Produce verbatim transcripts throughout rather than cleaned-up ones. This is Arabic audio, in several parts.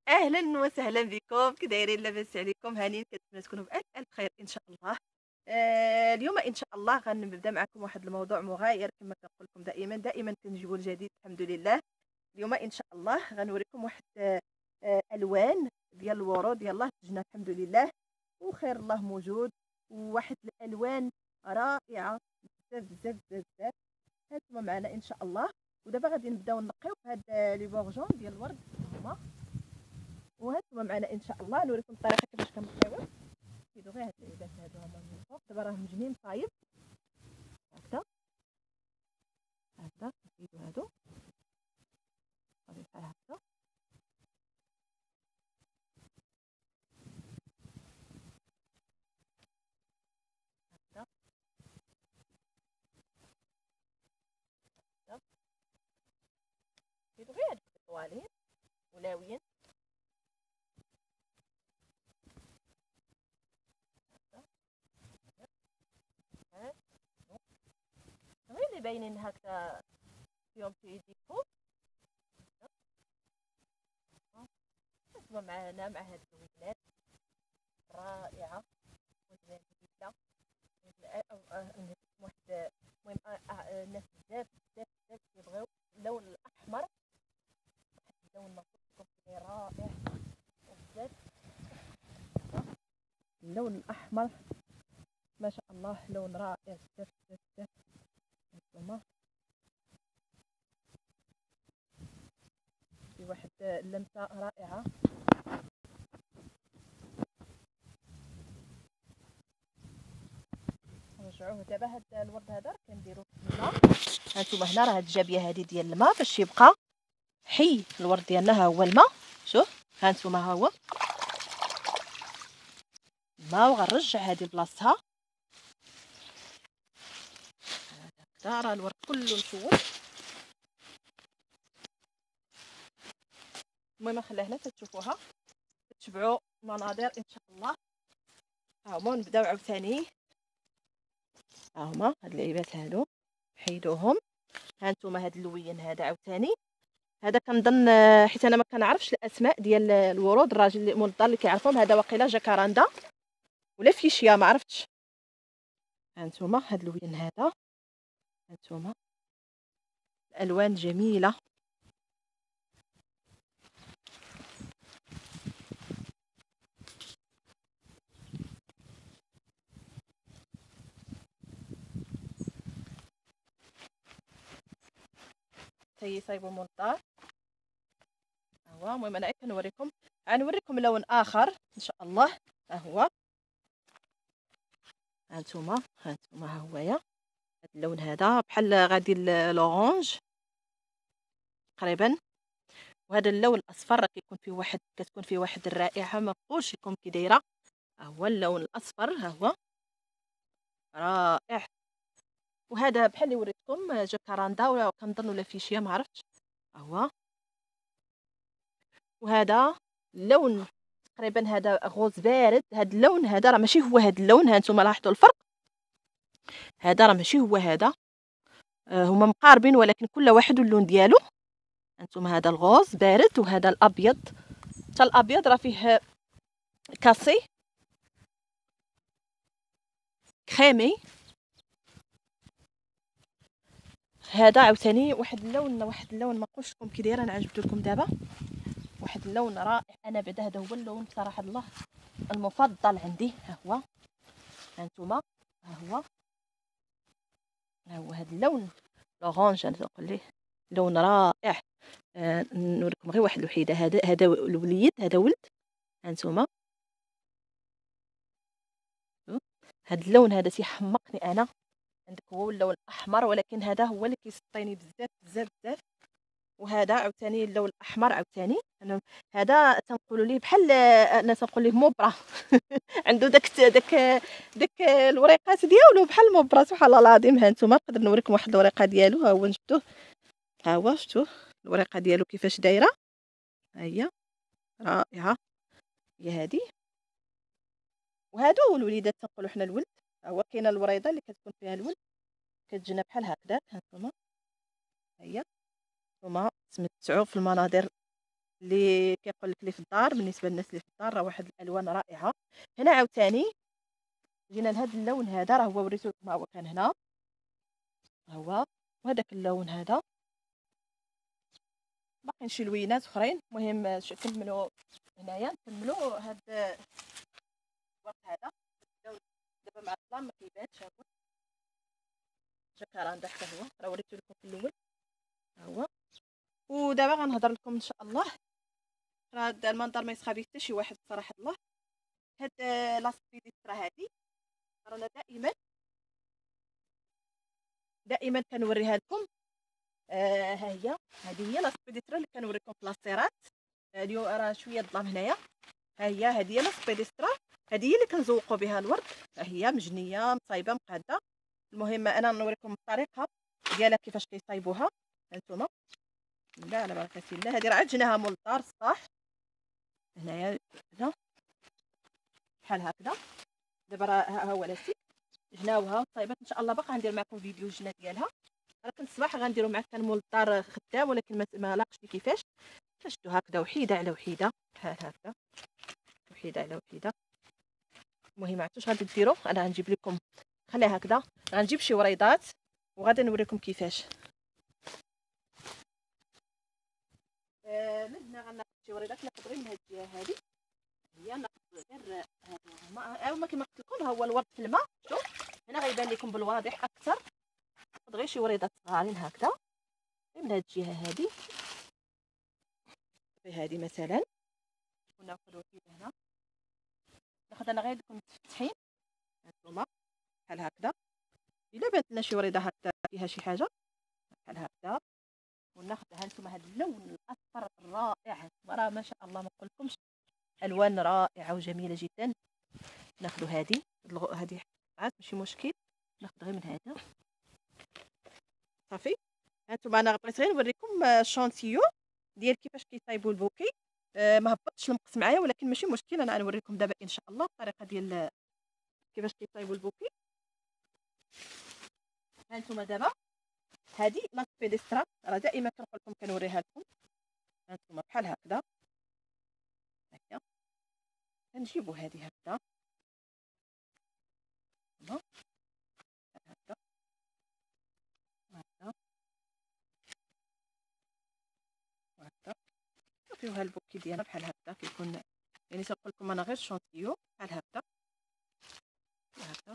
اهلا وسهلا بكم، كي دايرين؟ لاباس عليكم؟ هانيين؟ كنتمنى تكونوا بالف الف خير ان شاء الله. آه اليوم ان شاء الله غنبدا معكم واحد الموضوع مغاير كما كنقول لكم دائما دائما كنجيبوا الجديد الحمد لله. اليوم ان شاء الله غنوريكم واحد آه آه الوان ديال الورود، يلاه تجنا الحمد لله وخير الله موجود، وواحد الالوان رائعه بزاف بزاف بزاف بزاف. هانتوما معنا ان شاء الله. ودابا غادي نبداو نقيو هاد آه، لي بورجون ديال الورد هما، وهانتوما معنا ان شاء الله نوريكم الطريقه كيفاش كنطيوه. كيدو غير هاد العيدات هادو هما من الفوق، دابا راه مجنين طايب هكذا هكذا. كيدو هادو غادي بحال هكذا هكذا هكذا. كيدو غير هادو طوالين ولاويين هكذا هكذا. غير اللي باينين هكذا فيهم في يديكم. هانتوما معنا مع هاد اللوينات رائعه وجميله. واحد المهم الناس بزاف بزاف بزاف كيبغيو اللون الاحمر، واحد اللون ما قلت لكم رائع وبزاف. اللون الاحمر ما شاء الله لون رائع بزاف بزاف بزاف. هانتوما في واحد اللمسه رائعه. نرجعوه دابا. هاد الورد هذا راه كنديروه في الماء. هانتوما هنا راه هاد الجابيه هادي ديال الماء باش يبقى حي الورد ديالنا، ها هو الماء. شوف هانتوما ها هو الماء، وغنرجع هادي لبلاصتها هكذا. راه الورد كله مشوش. المهم نخليها هنا تشوفوها تتبعوا المناظر ان شاء الله. ها هما نبداو عاوتاني. ها هما هاد اللعيبات هادو حيدوهم. هانتوما هاد اللوين هذا عاوتاني، هذا كنظن حيت انا ما كنعرفش الاسماء ديال الورود، الراجل اللي مول الدار اللي كيعرفهم، هذا واقيلا جاكاراندا ولا فيشيا ما عرفتش. هانتوما هاد اللوين هذا، هانتوما الالوان جميله. تي صايبوا مول الدار هو. المهم انا كنوريكم، غنوريكم لون اخر ان شاء الله. ها هو هانتوما هانتوما ها هويا هاد اللون هذا بحال غادي لورانج تقريبا. وهذا اللون الاصفر راه كيكون فيه واحد كتكون فيه واحد الرائحه ما نقولش لكم كي دايره. ها هو اللون الاصفر ها هو رائع. وهذا بحال اللي وريتكم جاكاراندا ولا كنظن ولا فيشيا ما عرفتش. ها هو. وهذا اللون تقريبا هذا غوز بارد. هذا اللون هذا راه ماشي هو هذا اللون، ها نتوما لاحظتوا الفرق. هذا راه ماشي هو هذا. آه هما مقاربين ولكن كل واحد واللون ديالو. انتم هذا الغوز بارد وهذا الابيض. حتى الابيض راه فيه كاسي كريمي. هذا عاوتاني واحد اللون واحد اللون ما نقولش لكم كي داير. انا عجبت لكم دابا واحد اللون رائع. انا بعدا هذا هو اللون بصراحه الله المفضل عندي. ها هو هانتوما ها هو ها هو هذا اللون لورانج انا نقول ليه لون رائع. آه نوريكم غير واحد الوحيده. هذا هذا الوليد هذا ولد. هانتوما هذا اللون هذا تيحمقني انا. عندك هو اللون الاحمر ولكن هذا هو اللي كيسطيني بزاف بزاف بزاف. وهذا عاوتاني اللون الاحمر عاوتاني هذا تنقولوا ليه بحال انا تنقول ليه موبرا عنده داك داك داك الوريقات ديالو بحال موبرا سبحان الله العظيم. ها نتوما نقدر نوريكم واحد الوريقه ديالو. ها هو شفتوه ها هو شفتوه الوريقه ديالو كيفاش دايره. ها هي رائعه هي هذه. وهادو الوليدات تنقولوا حنا الولد. ها هو كاينه الوريضه اللي كتكون فيها الولد كتجينا بحال هكذا. ها نتوما ها هي نتوما تمتعوا في المناظر اللي كيقول لك اللي في الدار. بالنسبه للناس اللي في الدار راه واحد الالوان رائعه. هنا عاوتاني جينا لهذا اللون هذا، راه هو وريته لكم، هو كان هنا هو، وهذاك اللون هذا باقيين شي لوينات اخرين. المهم نكملوا هنايا، نكملوا هاد الورق هذا اللون. دابا مع الظلام ما كيبانش، ها هو جاكاراندا حتى هو، راه وريته لكم في الاول ها هو. ودابا غنهضر لكم ان شاء الله. راه هاد المنظر ما يسخى به حتى شي واحد بصراحه الله. هاد لاسبيديسترا هادي رانا دائما دائما كنوريها لكم. آه ها هي، هذه هي لاسبيديسترا اللي كنوريكم في لاصيرات. اليوم راه شويه الظلام هنايا. ها هي، هذه هي لاسبيديسترا، هذه هي اللي كنزوقوا بها الورد. ها هي مجنيه مصايبه مقاده. المهم انا نوريكم الطريقه ديالها كيفاش كيصايبوها. هانتوما لا على بركه الله. هذه راه عجناها مول الدار الصباح هنايا هنا بحال هكذا. دابا راه ها هو لاستيك جناوها صايبات. ان شاء الله باقا غندير معكم فيديو الجنه ديالها. راه كنت الصباح غنديرو معك كان مول الدار خدام، ولكن ما لاقش لي كيفاش. شفتو هكذا وحيده على وحيده بحال هكذا، وحيده على وحيده. المهم عرفتوا غادي ديروا. انا غنجيب لكم، خليها هكذا، غنجيب شي وريضات وغادي نوريكم كيفاش. آه من هنا غناخذ شي وريضات، ناخذ غير من هاد الجهه هذه. هي ناخذ غير هادو هما، هما كما قلت لكم ها هو الورد في الماء. شوف هنا غيبان لكم بالواضح اكثر. ناخذ غير شي وريضات صغارين هكذا من هاد الجهه هذه، في هذه مثلا. وناخذ وحيده هنا، ناخذ انا غير لكم متفتحين هانتوما بحال هكذا. الا بانت لنا شي وريضه هكذا فيها شي حاجه بحال هكذا، وناخذ هانتوما هذا اللون الاصفر الرائع. راه ما شاء الله ما نقولكمش، الوان رائعه وجميله جدا. ناخذ هذه هذه عاد ماشي مشكل، ناخذ غير من هذا صافي. هانتوما انا بغيت غير نوريكم الشونتيو ديال كيفاش كيصايبوا البوكي. آه ما هبطش المقص معايا، ولكن ماشي مشكل، انا غنوريكم دابا ان شاء الله الطريقه ديال كيفاش كيصايبوا البوكي. هانتوما دابا هذه لاسبيديسترا راه دائما كنقول لكم كنوريها لكم. هانتوما بحال هكذا، هكا كنجيبوا هذه هكذا هكا هكا وهكا. نعطيوها البوكي ديالنا بحال هكذا. كيكون يعني تنقول لكم انا غير شونتيو بحال هكذا وهكذا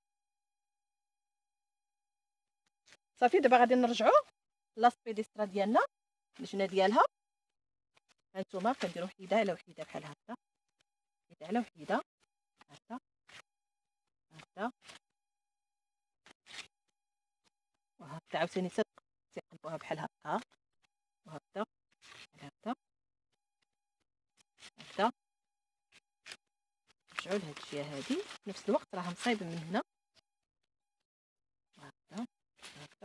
صافي. دابا غادي نرجعوا لاسبيديسترا ديالنا الجنه ديالها. هانتوما كنديروا وحيده على وحيده بحال هكذا، وحيده على وحيده هكذا هكذا وهكذا. عاوتاني تقلبوها بحال هكا وهكذا بحال هكذا هكذا. نرجعوا لهاد الجهه هادي في نفس الوقت راه مصايبه من هنا وهكذا هكذا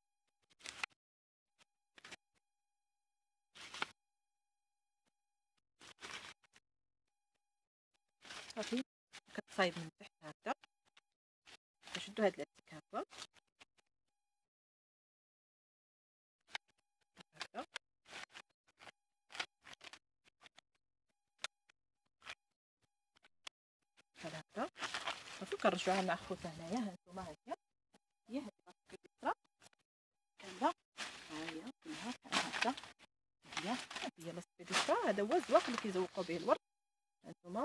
صافي. كتصايب من تحت هكذا. نشدوا هاد لاستيك هكا هكا بحال هكا صافي. كنرجعوها مع خوتها هنايا. هانتوما ها هي هي هاد الباسكيطرا كامله، ها هي كلها بحال هكا. هي هي لاسبيديسترا، هذا هو الزواق اللي كيزوقوا به الورد. هانتوما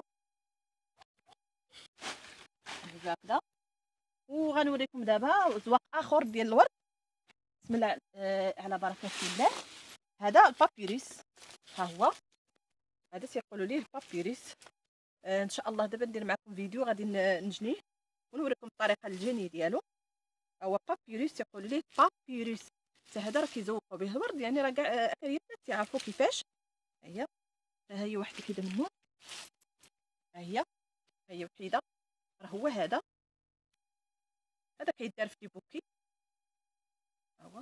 هكذا. وغنوريكم دابا زواق اخر ديال الورد. بسم الله آه على بركه الله. هذا البابيروس، ها هو هذا تيقولوا ليه البابيروس. آه ان شاء الله دابا ندير معكم فيديو غادي نجنيه ونوريكم الطريقه الجني ديالو. هو بابيروس تيقولوا ليه بابيروس. حتى هذا راه كيزوقوا به الورد، يعني راه كاع اكثريتنا تيعرفوا كيفاش. ها هي ها هي واحده كده منه، ها هي ها هي وحيده. راه هو هذا هذا كيدار في بوكي. ها هو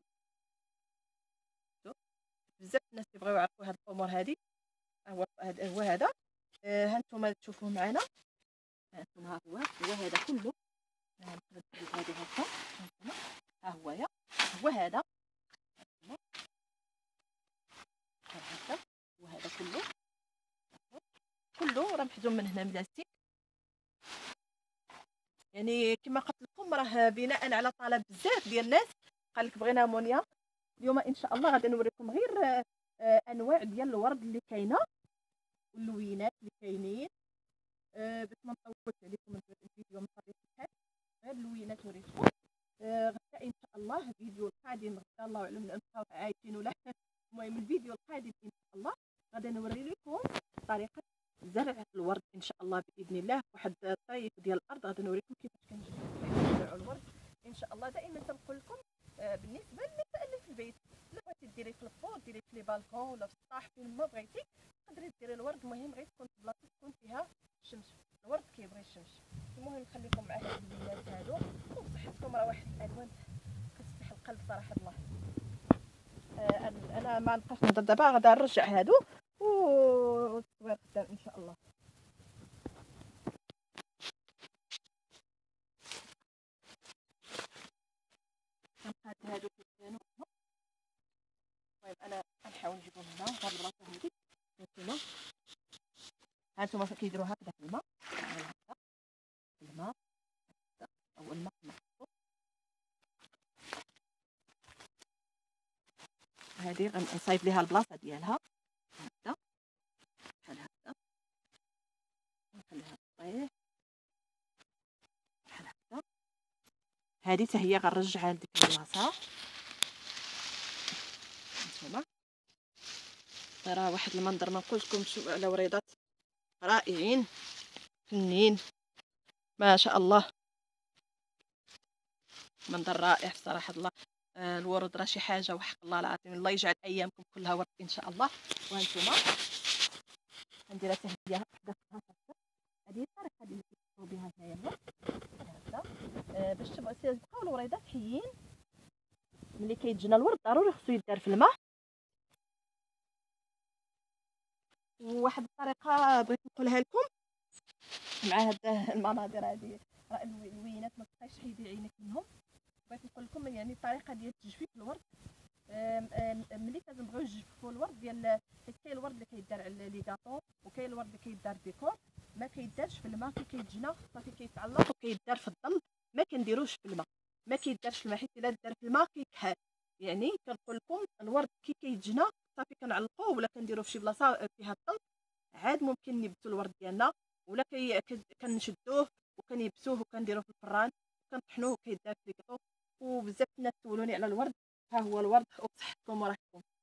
بزاف الناس كيبغيو يعرفوا هاد الامور هادي. هو هذا هو هذا. آه هانتوما تشوفوه معنا. هانتوما ها هو هو هذا كله. ها هذه هكا هانتوما ها هو يا هو هذا هانتوما هكا وهذا راه محزون من هنا ملاستيك. يعني كما قلت لكم راه بناء على طلب بزاف ديال الناس قال لك بغينا مونيا. اليوم ان شاء الله غادي نوريكم غير آه، آه، انواع ديال الورد اللي كاينه واللوينات اللي كاينين. أه باش ما نطولش عليكم الفيديو من طبيعه الحال، غير اللوينات وريتكم. أه غدا ان شاء الله الفيديو القادم، غدا الله اعلم نبقاو عايشين ولا المهم الفيديو القادم ان شاء الله غادي نوري لكم طريقه زرع الورد ان شاء الله باذن الله. واحد الطريق ديال الارض غادي نوريكم كيفاش كنزرعوا الورد ان شاء الله. دائما تنقول لكم أه بالنسبه للنساء اللي في البيت، لا بغيتي ديري في الفور ديري في لي بالكون ولا في السطح فين ما بغيتي تقدري ديري الورد. المهم غير تكون في بلاصه تكون فيها الشمس، الورد كيبغي الشمس. المهم نخليكم مع هاد الليلات هادو وبصحتكم. راه واحد الالوان كتفتح القلب صراحه الله. آه انا ما نبقاش نهضر دابا، غادي نرجع هادو والتصوير قدام ان شاء الله. كنقاد هادو كيبانو. المهم انا غنحاول نجيبهم هنا هاد البلاصه هادي. هانتوما هانتوما كيديروا هكذا في الماء، هكذا في الماء. اول ما نحطو هادي غنصايب ليها البلاصه ديالها هكذا بحال هكذا، نخليها طيح بحال هكذا. هادي حتى هي غنرجعها لديك البلاصه. هانتوما راه واحد المنظر ما نقولش لكم شوفوا على وريضات رائعين فنين ما شاء الله، منظر رائع صراحه الله. آه الورد راه شي حاجه وحق الله العظيم. الله يجعل ايامكم كلها ورد ان شاء الله. وهانتوما غنديرها حتى هي هكذا هكذا. هذه الطريقه اللي كتسووا بها هنايا الورد هكذا. آه باش تبقاو الوريضات حيين. ملي كيتجنى الورد ضروري خصو يدار في الماء. وواحد الطريقه بغيت نقولها لكم مع هاد المناظر هذه، راه الوينات ما تبقايش حيدي عينك منهم. بغيت نقول لكم يعني الطريقه ديال تجفيف الورد. ملي كنبغيو نجففوا الورد ديال، حيت كاين الورد اللي كيدار على لي كاطو وكاين الورد اللي كيدار ديكور، ما كيدارش في الماء. كي كيتجنى صافي كيتعلق وكيدار في الظل، ما كنديروش في الماء. ما كيدارش في الماء حيت الا دار في الماء كيكحل. يعني كنقول لكم الورد كي كيتجنى صافي كنعلقوه ولا كنديروه في شي بلاصه فيها الظل، عاد ممكن نبتوا الورد ديالنا. ولا كي كنشدوه وكنيبسوه وكنديروه في الفران وكنطحنوه وكيدار في الكاطو. وبزاف الناس سولوني على الورد، ها هو الورد وبصحتكم وراحتكم.